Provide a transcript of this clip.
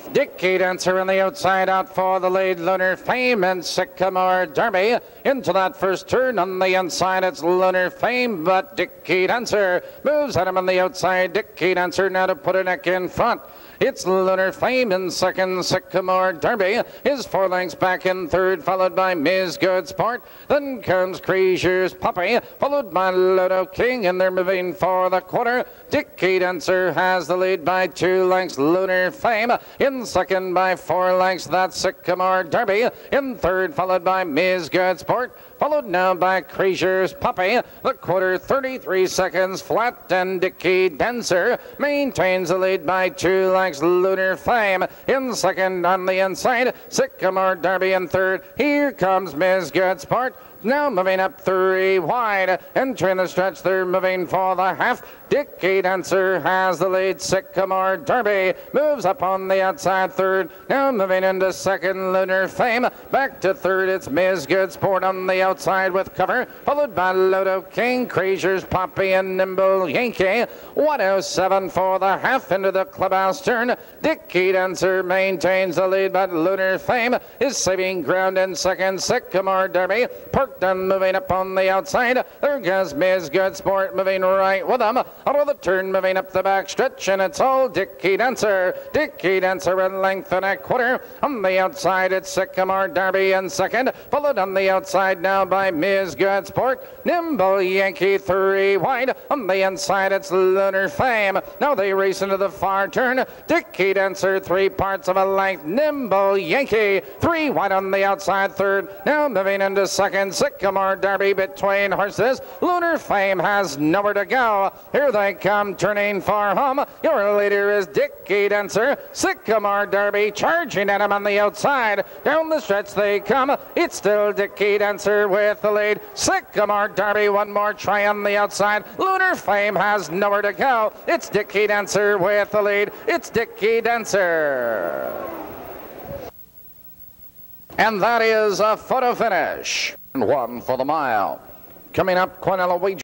Dicky Dancer on the outside, out for the lead, Lunar Fame and Sycamore Derby. Into that first turn on the inside, it's Lunar Fame, but Dicky Dancer moves at him on the outside. Dicky Dancer now to put her neck in front. It's Lunar Fame in second, Sycamore Derby is 4 lengths back in third, followed by Ms. Good Sport. Then comes Creasures Puppy, followed by Lodo King, and they're moving for the quarter. Dicky Dancer has the lead by 2 lengths, Lunar Fame. In second by 4 lengths, that's Sycamore Derby. In third, followed by Ms. Good Sport, followed now by Creasures Puppy. The quarter 33 seconds flat, and Dicky Dancer maintains the lead by 2 lengths, Lunar Fame. In second on the inside, Sycamore Derby in third. Here comes Ms. Good Sport. Now moving up 3 wide, entering the stretch, they're moving for the half. Dicky Dancer has the lead. Sycamore Derby moves up on the outside third. Now moving into second, Lunar Fame. Back to third, it's Ms. Good Sport on the outside with cover, followed by Lodo King, Creasures Poppy, and Nimble Yankee. 107 for the half into the clubhouse turn. Dicky Dancer maintains the lead, but Lunar Fame is saving ground in second. Sycamore Derby parked and moving up on the outside. There goes Ms. Good Sport moving right with them. Out of the turn, moving up the back stretch, and it's all Dicky Dancer. Dicky Dancer in length and a quarter. On the outside, it's Sycamore Derby in second, followed on the outside now by Ms. Good Sport. Nimble Yankee 3 wide. On the inside, it's Lunar Fame. Now they race into the far turn. Dicky Dancer 3 parts of a length. Nimble Yankee 3 wide on the outside third. Now moving into second, Sycamore Derby between horses. Lunar Fame has nowhere to go. Here they come, turning for home. Your leader is Dicky Dancer. Sycamore Derby charging at him on the outside. Down the stretch they come. It's still Dicky Dancer with the lead. Sycamore Derby, one more try on the outside. Lunar Fame has nowhere to go. It's Dicky Dancer with the lead. It's Dicky Dancer. And that is a photo finish. And 1 for the mile. Coming up, Quinella Wager.